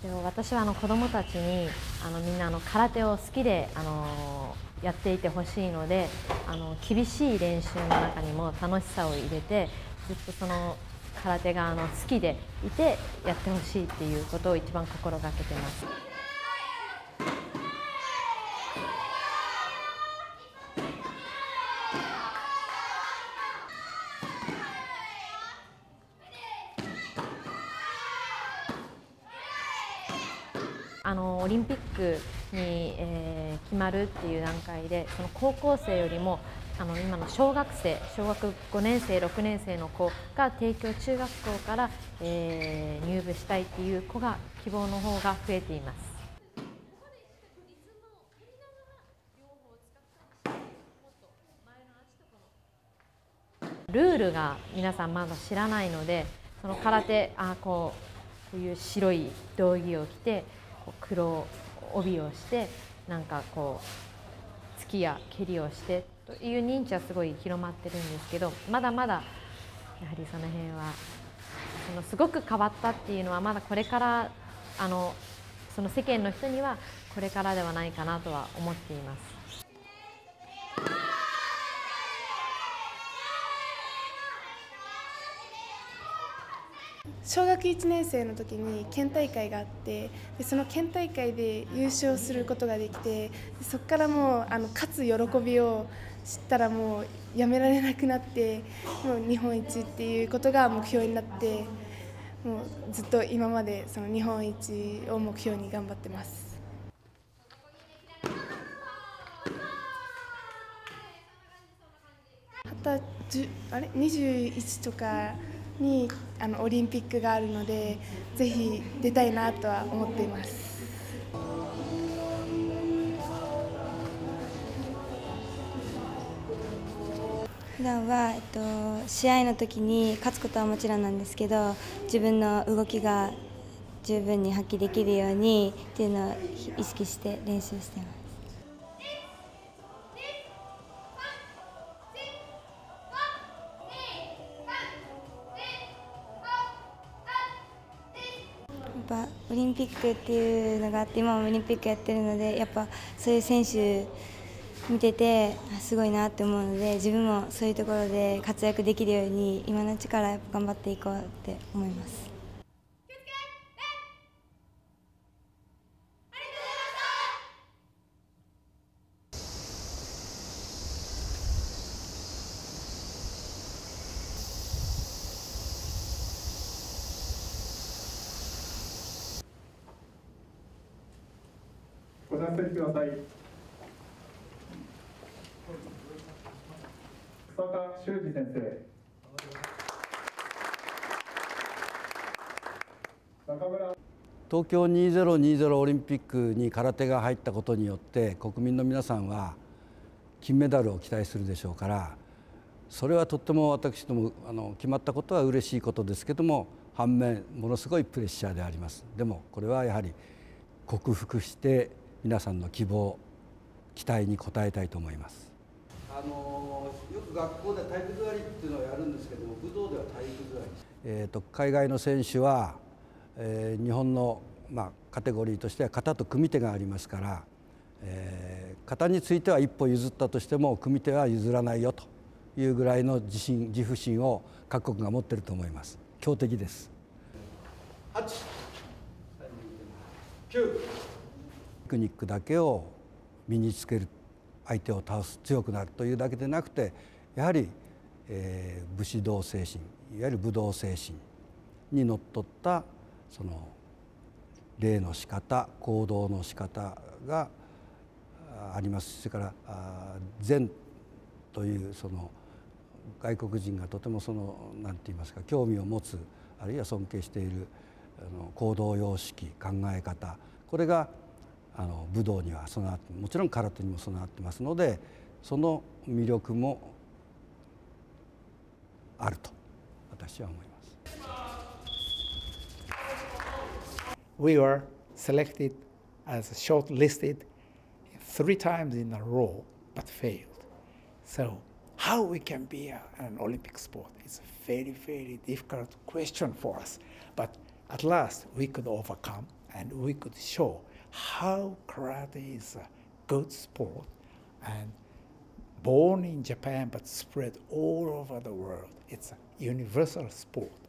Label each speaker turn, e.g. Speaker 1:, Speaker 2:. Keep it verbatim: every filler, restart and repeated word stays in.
Speaker 1: でも私はあの子どもたちにあのみんなあの空手を好きであのやっていてほしいので、あの厳しい練習の中にも楽しさを入れて、ずっとその空手があの好きでいてやってほしいっていうことを一番心がけてます。あのオリンピックに、えー、決まるっていう段階で、その高校生よりもあの今の小学生、小学ごねん生、ろくねん生の子が帝京中学校から、えー、入部したいっていう子が希望の方が増えています。ルールが皆さんまだ知らないので、その空手、あこうこういう白い道着を着て、こう黒帯をして、なんかこう突きや蹴りをしてという認知はすごい広まってるんですけど、まだまだやはりその辺はそのすごく変わったっていうのはまだこれから、あのその世間の人にはこれからではないかなとは思っています。
Speaker 2: 小学いちねん生の時に県大会があって、でその県大会で優勝することができて、そこからもうあの勝つ喜びを知ったらもうやめられなくなって、もう日本一っていうことが目標になって、もうずっと今までその日本一を目標に頑張ってます。はたちあれにじゅういちとかにあのオリンピックがあるので、ぜひ出たいなとは思っています。
Speaker 3: 普段は、えっと、試合の時に勝つことはもちろんなんですけど、自分の動きが十分に発揮できるようにっていうのを意識して練習しています。やっぱオリンピックっていうのがあって、今もオリンピックやってるので、やっぱそういう選手見ててすごいなって思うので、自分もそういうところで活躍できるように今のうちからやっぱ頑張っていこうって思います。
Speaker 4: ご着席ください。草加修二先生。中村。
Speaker 5: 東京にせんにじゅうオリンピックに空手が入ったことによって、国民の皆さんは金メダルを期待するでしょうから、それはとっても私どもあの決まったことは嬉しいことですけども、反面ものすごいプレッシャーであります。でもこれはやはり克服して皆さんの希望、期待に応えたいと思います。あのよく学校で体育座りっていうのをやるんですけども、武道では体育座り、えーと海外の選手は、えー、日本の、まあ、カテゴリーとしては型と組手がありますから、えー、型については一歩譲ったとしても組手は譲らないよというぐらいの自信、自負心を各国が持っていると思います。強敵です。はち、きゅう、テクニックだけを身につける、相手を倒す、強くなるというだけでなくて、やはり、えー、武士道精神、いわゆる武道精神にのっとったその礼の仕方、行動の仕方があります。それから禅というその外国人がとてもその何て言いますか、興味を持つ、あるいは尊敬しているあの行動様式、考え方、これがあの武道には備わって、もちろん空手にも備わってますので、その魅力もあると私は思います。
Speaker 6: We were selected as shortlisted three times in a row, but failed. So, how we can be a, an Olympic sport is a very, very difficult question for us. But at last, we could overcome and we could show how karate is a good sport and born in Japan but spread all over the world. It's a universal sport.